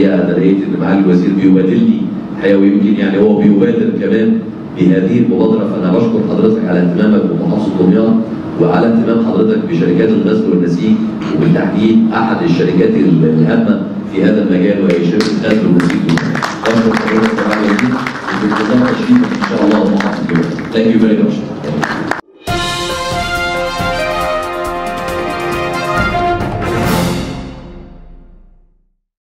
الحقيقه انا لقيت ان معالي الوزير بيبادلني الحقيقه، ويمكن يعني هو بيبادر كمان بهذه المبادره، فانا بشكر حضرتك على اهتمامك بمحافظه دمياط وعلى اهتمام حضرتك بشركات الغزل والنسيج، وبالتحديد احد الشركات الهامه في هذا المجال وهي شركه غزل والنسيج. بشكر حضرتك على وزير وبانتظار تشريفك ان شاء الله محافظه دمياط. Thank you very much.